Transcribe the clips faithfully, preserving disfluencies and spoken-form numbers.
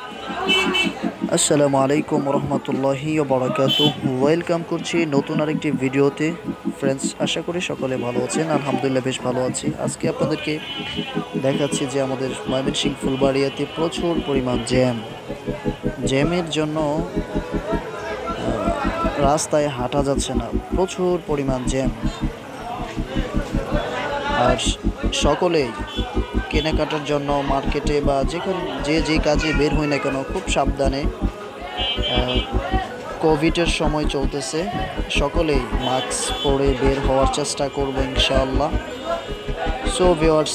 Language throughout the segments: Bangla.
আসসালামু আলাইকুম রহমতুল্লাহি ওয়া বারাকাতুহু। ওয়েলকাম করছি নতুন আরেকটি ভিডিওতে। ফ্রেন্ডস, আশা করি সকলে ভালো আছেন। আলহামদুলিল্লাহ বেশ ভালো আছি। আজকে আপনাদেরকে দেখাচ্ছি যে আমাদের ময়মনসিংহ ফুলবাড়িয়াতে প্রচুর পরিমাণ জ্যাম। জ্যামের জন্য রাস্তায় হাঁটা যাচ্ছে না, প্রচুর পরিমাণ জ্যাম। আর সকলেই কেনাকাটার জন্য মার্কেটে বা যেখানে যে যে কাজে বের হই না কেন খুব সাবধানে। কোভিডের সময় চলতেছে, সকলেই মাস্ক পরে বের হওয়ার চেষ্টা করবো ইনশাআল্লাহ। সো ভিউয়ার্স,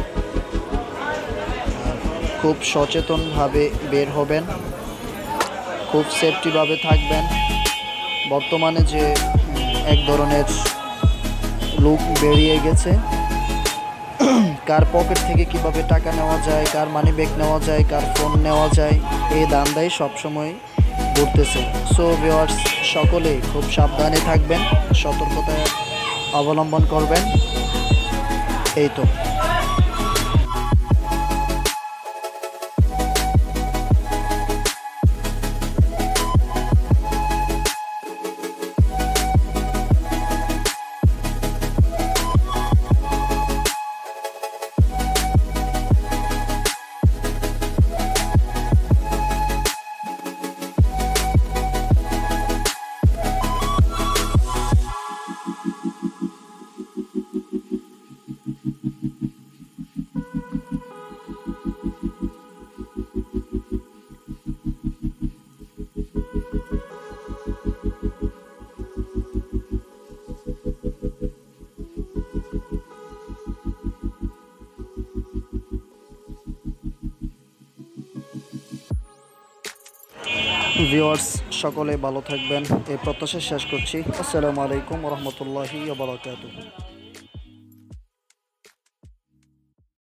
খুব সচেতনভাবে বের হবেন, খুব সেফটিভাবে থাকবেন। বর্তমানে যে এক ধরনের লোক বেরিয়ে গেছে, কার পকেট থেকে কিভাবে টাকা নেওয়া যায়, কার মানি ব্যাগ নেওয়া যায়, কার ফোন নেওয়া যায়, এই দান্দাই সবসময় ঘুরতেছে। সো ভিউয়ার্স, সকলেই খুব সাবধানে থাকবেন, সতর্কতা অবলম্বন করবেন। এই তো। ভিউয়ার্স, সকলে ভালো থাকবেন এই প্রত্যাশা শেষ করছি। আসসালামু আলাইকুম রহমতুল্লাহি ওয়া বারাকাতুহু।